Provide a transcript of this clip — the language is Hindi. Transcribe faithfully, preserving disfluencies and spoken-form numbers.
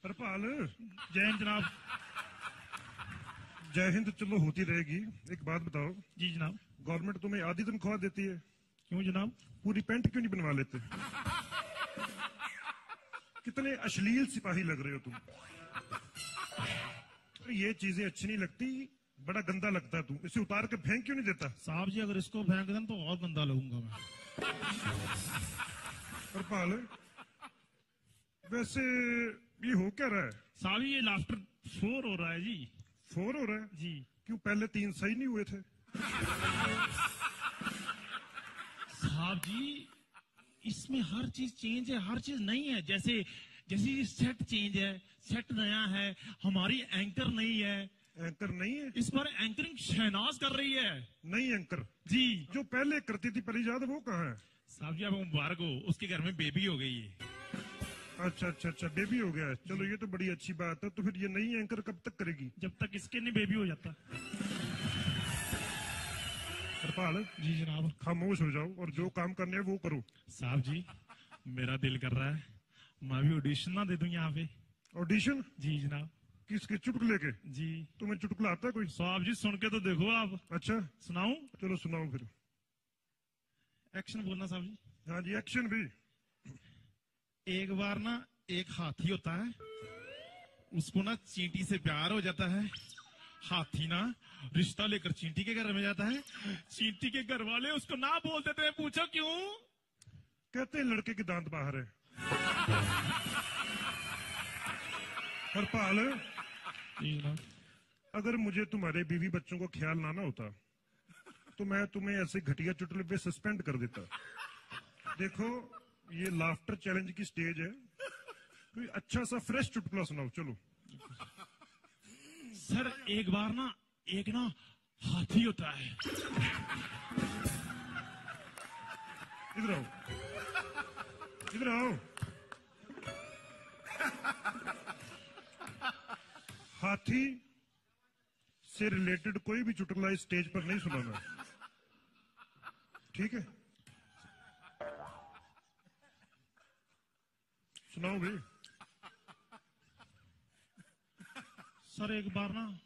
हरपाल, जय हिंद जनाब। जय हिंद चलो होती रहेगी। एक बात बताओ। जी जनाब। गवर्नमेंट तुम्हें आधी तनख्वाह देती है, क्यों जनाब? पूरी पैंट क्यों नहीं बनवा लेते? कितने अश्लील सिपाही लग रहे हो तुम। ये चीजें अच्छी नहीं लगती, बड़ा गंदा लगता है तू। इसे उतार के फेंक क्यों नहीं देता? साहब जी अगर इसको फेंक दें तो और गंदा लगूंगा मैं। हरपाल, वैसे ये हो क्या रहा है? साहब ये लाफ्टर फोर हो रहा है जी। फोर हो रहा है जी। क्यों? पहले तीन सही नहीं हुए थे? साहब जी इसमें हर चीज चेंज है, हर चीज नई है। जैसे जैसे सेट चेंज है, सेट नया है, हमारी एंकर नई है। एंकर नहीं है? इस बार एंकरिंग शहनाज कर रही है। नई एंकर जी। जो पहले करती थी परिजाद, वो कहाँ है? साहब जी अब मुबारक हो, उसके घर में बेबी हो गई है। अच्छा अच्छा अच्छा, बेबी हो गया है। चलो ये तो बड़ी अच्छी बात है। तो फिर ये नई एंकर कब तक करेगी? जब तक इसके नहीं बेबी हो जाता। हरपाल जी जनाब। खामोश हो जाओ और जो काम करने है वो करो। साहब जी मेरा दिल कर रहा है मैं भी ऑडिशन ना दे दूं यहाँ पे। ऑडिशन? जी जनाब। किसके? चुटकुले के? जी। तुम्हें चुटकुला आता है कोई? साहब जी सुन के तो देखो आप। अच्छा सुनाऊं? चलो सुनाओ फिर। एक्शन बोलना साहब जी। हाँ जी, एक्शन भी। एक बार ना एक हाथी होता है, उसको ना चींटी से प्यार हो जाता है। हाथी ना रिश्ता लेकर चींटी के घर में जाता है। चींटी के घर वाले उसको ना बोल देते हैं। पूछो क्यों? कहते हैं लड़के के दांत बाहर है। हरपाल, अगर मुझे तुम्हारे बीवी बच्चों को ख्याल ना ना होता तो मैं तुम्हें ऐसे घटिया चुटकुले पे सस्पेंड कर देता। देखो ये लाफ्टर चैलेंज की स्टेज है, कोई अच्छा सा फ्रेश चुटकुला सुनाओ। चलो। सर एक बार ना एक ना हाथी होता है। इधर आओ, इधर आओ। हाथी से रिलेटेड कोई भी चुटकुला इस स्टेज पर नहीं सुनाना, ठीक है? सुनाओ भी। सर एक बार ना